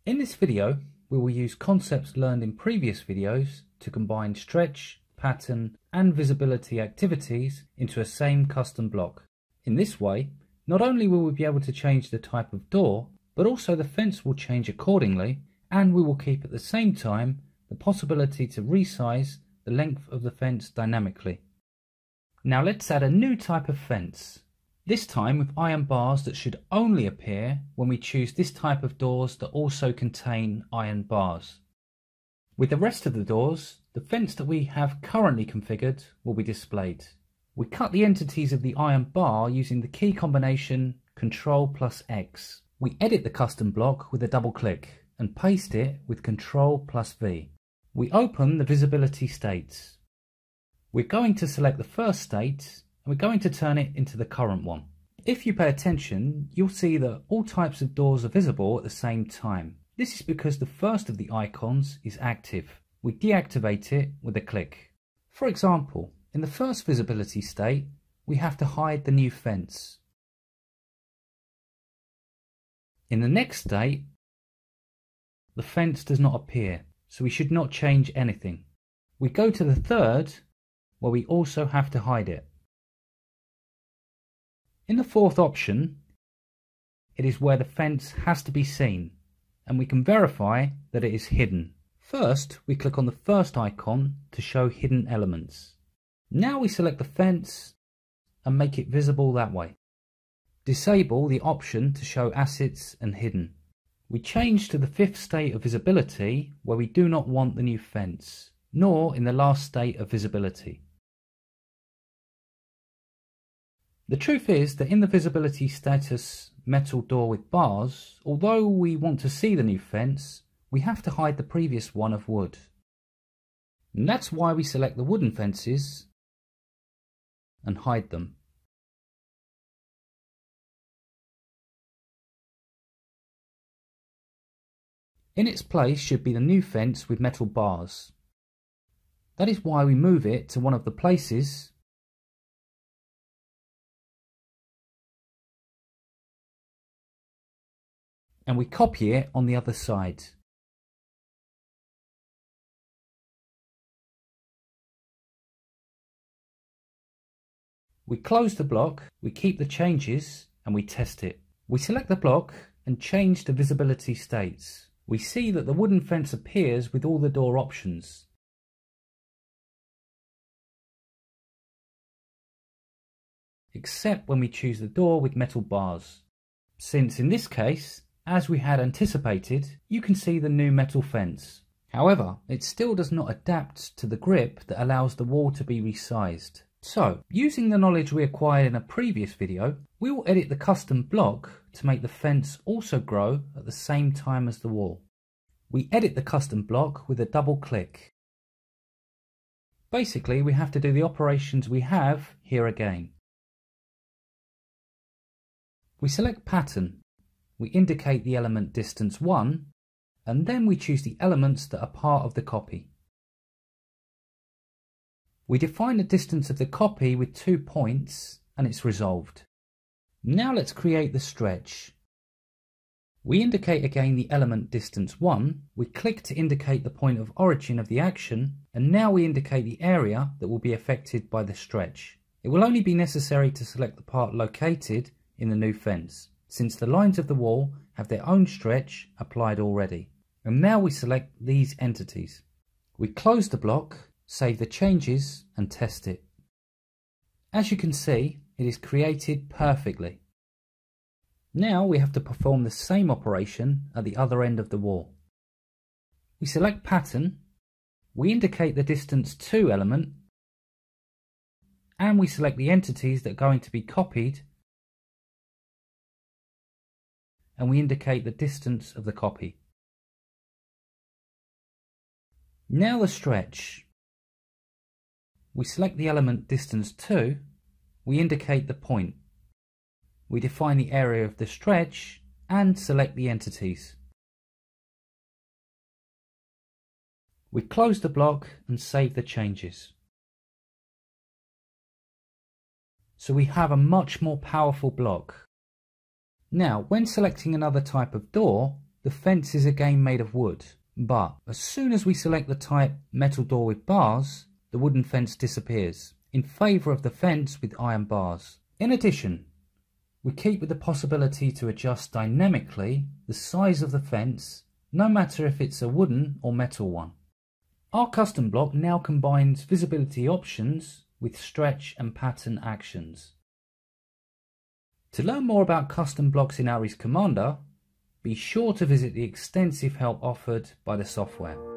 In this video, we will use concepts learned in previous videos to combine stretch, pattern, and visibility activities into a same custom block. In this way, not only will we be able to change the type of door, but also the fence will change accordingly, and we will keep at the same time the possibility to resize the length of the fence dynamically. Now let's add a new type of fence. This time with iron bars that should only appear when we choose this type of doors that also contain iron bars. With the rest of the doors, the fence that we have currently configured will be displayed. We cut the entities of the iron bar using the key combination Ctrl+X. We edit the custom block with a double click and paste it with Ctrl+V. We open the visibility states. We're going to select the first state and we're going to turn it into the current one. If you pay attention, you'll see that all types of doors are visible at the same time. This is because the first of the icons is active. We deactivate it with a click. For example, in the first visibility state, we have to hide the new fence. In the next state, the fence does not appear, so we should not change anything. We go to the third, where we also have to hide it. In the fourth option, it is where the fence has to be seen, and we can verify that it is hidden. First, we click on the first icon to show hidden elements. Now we select the fence and make it visible that way. Disable the option to show assets and hidden. We change to the fifth state of visibility where we do not want the new fence, nor in the last state of visibility. The truth is that in the visibility status metal door with bars, although we want to see the new fence, we have to hide the previous one of wood. And that's why we select the wooden fences and hide them. In its place should be the new fence with metal bars. That is why we move it to one of the places and we copy it on the other side. We close the block, we keep the changes, and we test it. We select the block and change the visibility states. We see that the wooden fence appears with all the door options. Except when we choose the door with metal bars. Since in this case, as we had anticipated, you can see the new metal fence. However, it still does not adapt to the grip that allows the wall to be resized. So, using the knowledge we acquired in a previous video, we will edit the custom block to make the fence also grow at the same time as the wall. We edit the custom block with a double click. Basically, we have to do the operations we have here again. We select pattern. We indicate the element distance 1, and then we choose the elements that are part of the copy. We define the distance of the copy with 2 points, and it's resolved. Now let's create the stretch. We indicate again the element distance 1, we click to indicate the point of origin of the action, and now we indicate the area that will be affected by the stretch. It will only be necessary to select the part located in the new fence, since the lines of the wall have their own stretch applied already. And now we select these entities. We close the block, save the changes and test it. As you can see, it is created perfectly. Now we have to perform the same operation at the other end of the wall. We select pattern, we indicate the distance 2 element, and we select the entities that are going to be copied, and we indicate the distance of the copy. Now the stretch. We select the element distance 2, we indicate the point. We define the area of the stretch and select the entities. We close the block and save the changes. So we have a much more powerful block. Now, when selecting another type of door, the fence is again made of wood, but as soon as we select the type metal door with bars, the wooden fence disappears in favour of the fence with iron bars. In addition, we keep with the possibility to adjust dynamically the size of the fence, no matter if it's a wooden or metal one. Our custom block now combines visibility options with stretch and pattern actions. To learn more about custom blocks in ARES Commander, be sure to visit the extensive help offered by the software.